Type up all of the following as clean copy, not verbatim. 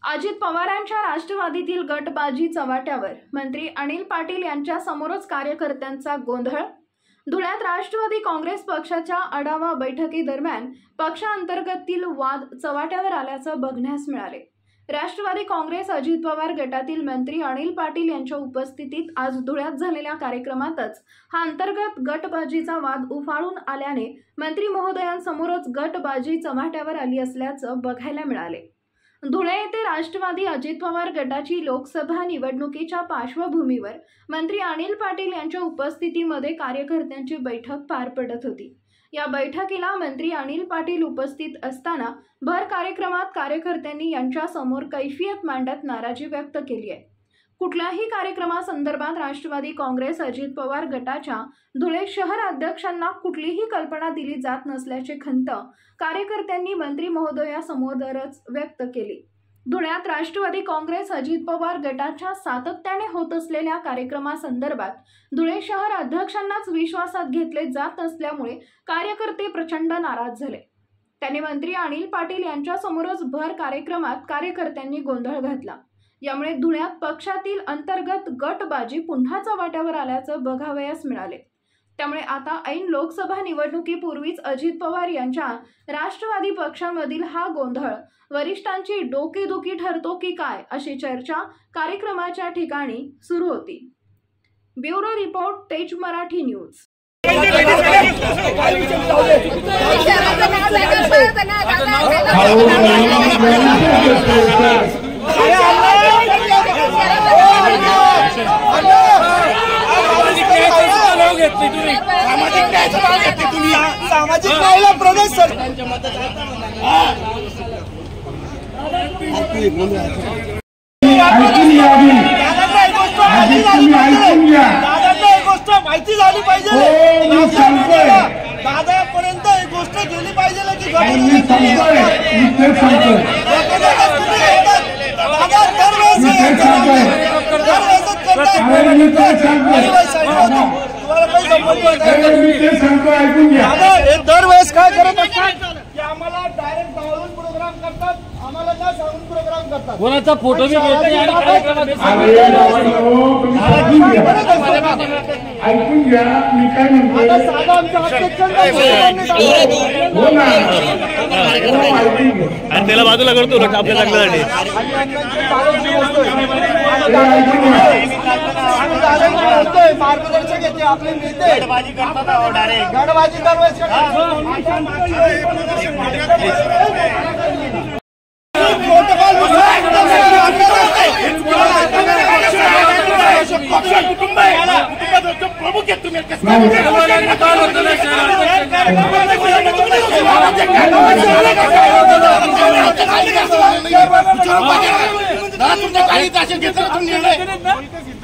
अजित पवारांच्या राष्ट्रवादीतील गटबाजी चव्हाट्यावर मंत्री अनिल पाटील यांच्या समोरच कार्यकर्त्यांचा गोंधळ। धुळ्यात राष्ट्रवादी काँग्रेस पक्षाच्या आढावा बैठकीदरम्यान पक्षांतर्गतील वाद चव्हाट्यावर आल्याचं बघण्यास मिळाले। राष्ट्रवादी काँग्रेस अजित पवार गटातील मंत्री अनिल पाटील यांच्या उपस्थितीत आज धुळ्यात झालेल्या कार्यक्रमातच हा अंतर्गत गटबाजीचा वाद उफाळून आल्याने मंत्री महोदयांसमोरच गटबाजी चव्हाट्यावर आली असल्याचं बघायला मिळाले। धुळे येथे राष्ट्रवादी अजित पवार गटाची लोकसभा निवडणुकीच्या पार्श्वभूमीवर मंत्री अनिल पाटील यांच्या उपस्थितीमध्ये कार्यकर्त्यांची बैठक पार पडत होती। या बैठकीला मंत्री अनिल पाटील उपस्थित असताना भर कार्यक्रमात कार्यकर्त्यांनी यांच्या समोर कैफियत मांडत नाराजी व्यक्त केली आहे। कुठल्याही कार्यक्रमासंदर्भात राष्ट्रवादी काँग्रेस अजित पवार गटाच्या धुळे शहर अध्यक्षांना कुठलीही कल्पना दिली जात नसल्याची खंत कार्यकर्त्यांनी मंत्री महोदयासमोरच व्यक्त केली। धुळ्यात राष्ट्रवादी काँग्रेस अजित पवार गटाच्या सातत्याने होत असलेल्या कार्यक्रमासंदर्भात धुळे शहर अध्यक्षांनाच विश्वासात घेतले जात नसल्यामुळे कार्यकर्ते प्रचंड नाराज झाले। त्यांनी मंत्री अनिल पाटील यांच्या समोरच भर कार्यक्रमात कार्यकर्त्यांनी गोंधळ घातला। यामुळे धुळ्यात पक्षातील अंतर्गत गटबाजी पुन्हा चव्हाट्यावर आल्याचं बघावयास मिळाले। त्यामुळे आता ऐन लोकसभा निवडणुकीपूर्वीच अजित पवार यांच्या राष्ट्रवादी पक्षामधील हा गोंधळ वरिष्ठांची डोकेदुखी ठरतो की काय अशी चर्चा कार्यक्रमाच्या ठिकाणी सुरू होती। ब्युरो रिपोर्ट तेज मराठी न्यूज। सामाजिक न्यायाला प्रदेश सर गोष्ट माहिती झाली पाहिजे। दादापर्यंत ही गोष्ट गेली पाहिजे की दरवेळेस काय करत असतात की आम्हाला डायरेक्ट गावातून प्रोग्राम करतात, आम्हाला ना सांगून प्रोग्राम करतात। कोणाचा फोटो बी घेतला आणि कार्यक्रमात ऐकून घ्या। मी काय म्हणतो साधा आमचा आणि त्याला बाजूला करतो आपल्या चांगल्यासाठी मार्गदर्शक येते आपले नेते गडबाजी करतात, डायरेक्ट गडबाजी दरवेळेस कुटुंब प्रमुख आहेत तुम्ही तुमच्या काही ताशी घेतला तुम्ही निर्णय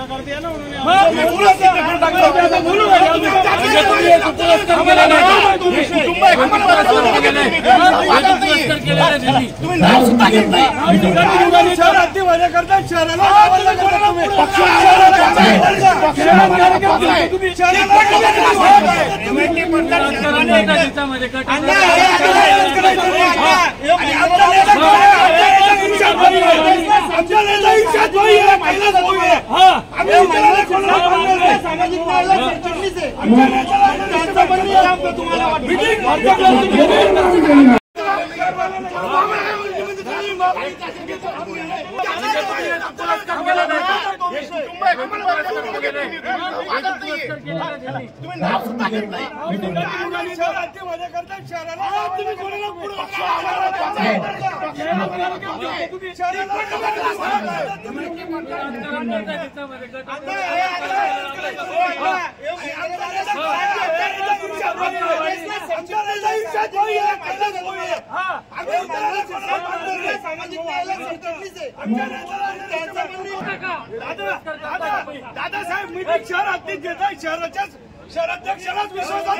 सामाजिक दादासाहेब मी शहर अध्यक्ष घेत आहे, शहराध्यक्षालाच विश्वासात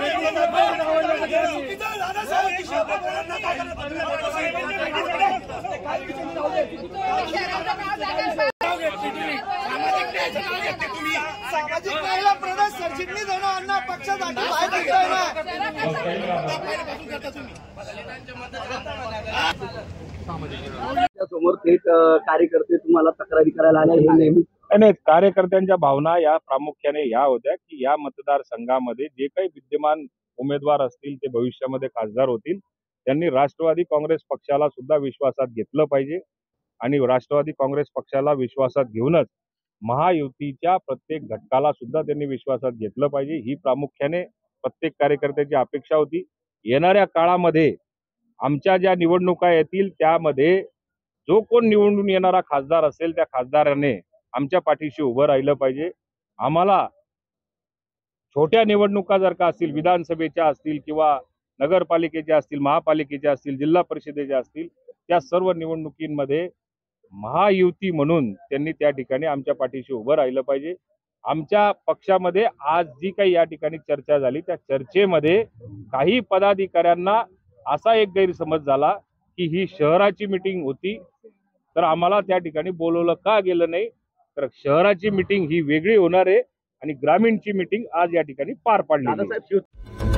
सामाजिक न्यायाला प्रदेश सरचिटणीस आहे ना अण्णा पक्षासाठी बाहेर समोर थेट कार्यकर्ते तुम्हाला तक्रारी करायला आले हे नेहमी नाही, कार्यकर्त्यांच्या भावना या प्रामुख्याने या होत्या की या मतदारसंघामध्ये जे काही विद्यमान उमेदवार असतील ते भविष्यामध्ये खासदार होतील, त्यांनी राष्ट्रवादी काँग्रेस पक्षाला सुद्धा विश्वासात घेतलं पाहिजे आणि राष्ट्रवादी काँग्रेस पक्षाला विश्वासात घेऊनच महायुतीच्या प्रत्येक घटकाला सुद्धा त्यांनी विश्वासात घेतलं पाहिजे, ही प्रामुख्याने प्रत्येक कार्यकर्त्याची अपेक्षा होती. येणाऱ्या काळामध्ये आमच्या ज्या निवडणुका येतील त्यामध्ये जो कोण निवडून येणारा खासदार असेल त्या खासदाराने आमच्या पाठीशी उभं राहिलं पाहिजे. आम्हाला छोट्या निवडणुका जर का असतील, विधानसभेच्या असतील किंवा नगरपालिकेच्या असतील, महापालिकेच्या असतील, जिल्हा परिषदेच्या असतील, त्या सर्व निवडणुकींमध्ये महायुती म्हणून त्यांनी त्या ठिकाणी आमच्या पाठीशी उभं राहिलं पाहिजे. आमच्या पक्षामध्ये आज जी काही या ठिकाणी चर्चा झाली त्या चर्चेमध्ये काही पदाधिकाऱ्यांना असा एक गैरसमज झाला की ही शहराची मीटिंग होती, तर आम्हाला त्या ठिकाणी बोलवलं का गेलं नाही. तर शहराची मीटिंग ही वेगळी होणार आहे आणि ग्रामीणची मीटिंग आज या ठिकाणी पार पाडली.